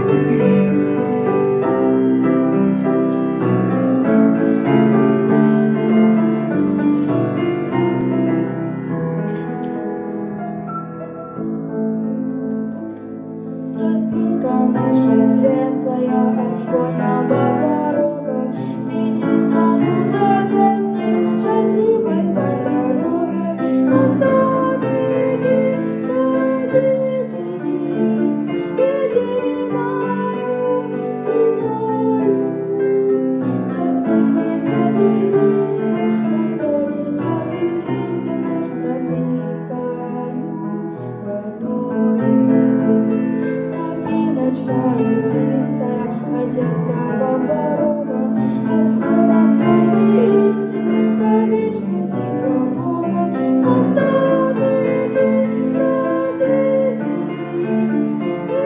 Тропинка наша светлая от школьного порога, веди страну заветную, счастливой стань дорогой. Наставники, родители, единою семьёю. На цели наведите нас, тропинкою родною. Тропиночка росистая от детского порога, открой нам тайны истины про вечность и про Бога. Наставники, родители,